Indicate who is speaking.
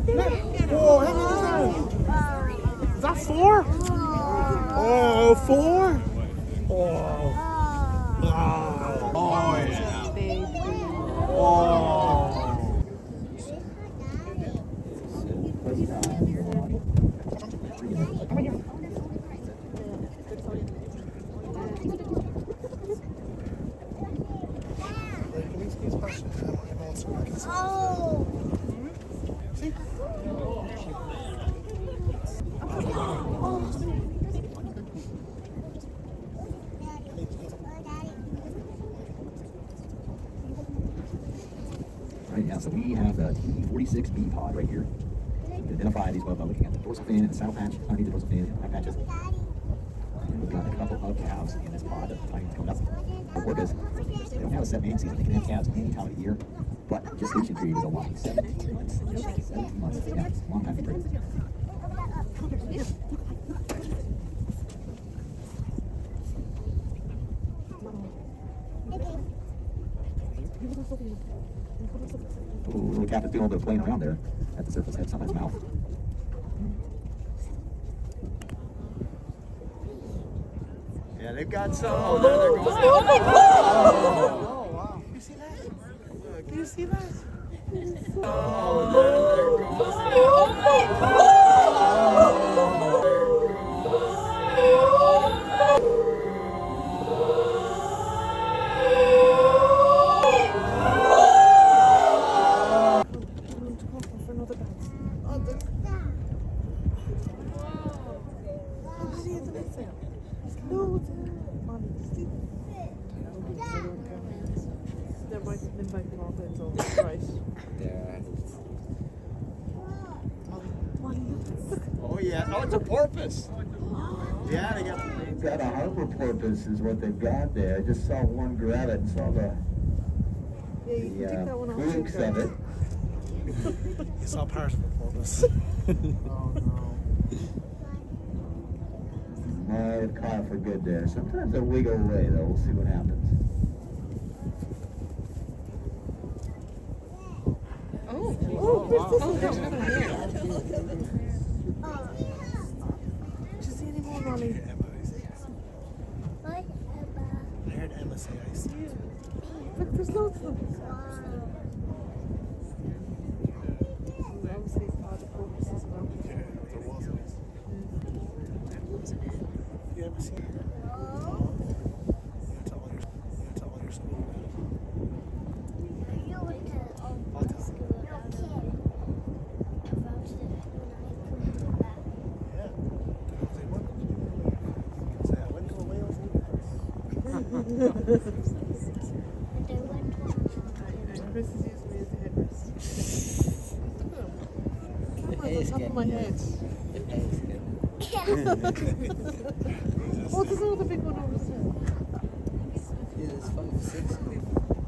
Speaker 1: Whoa, how many is that? Is that 4? Oh, 4? Oh. Oh, yeah. Oh.
Speaker 2: Right now, so we have the T46B pod right here. You can identify these both by looking at the dorsal fin and the saddle patch, underneath the dorsal fin and eye patches. And we've got a couple of calves in this pod at the time coming up. The Orcas, they don't have a set mating season. They can have calves any time of the year, but gestation period is a long 17 months. 17 months, yeah, long time to breed. Ooh, little cat that's doing a little bit of playing around there at the surface, had something in its mouth.
Speaker 1: Yeah, they've got some. Oh, there they're going. Oh, wow. You see that? Can you see that? Oh, there they're going. Oh yeah, oh it's a porpoise. Yeah, they got
Speaker 2: a harbor porpoise is what they've got there. I just saw one grab it and saw the flukes of it.
Speaker 1: You saw part of a porpoise. Oh no.
Speaker 2: Might have caught it for good there. Sometimes they wiggle away though. We'll see what happens.
Speaker 3: Oh, there's another one here.
Speaker 1: Did you see any more, Molly? I heard Emma say I see you.
Speaker 3: Look, there's loads of them. Obviously, it's part of porpoise as well.
Speaker 1: Yeah, there was. You ever seen her? You tell all your school about it. I'll tell you.
Speaker 3: Chris is using me as a headrest. Come on, on top of my head. Oh, there's another big one over there.
Speaker 4: Yeah, there's 5 or 6.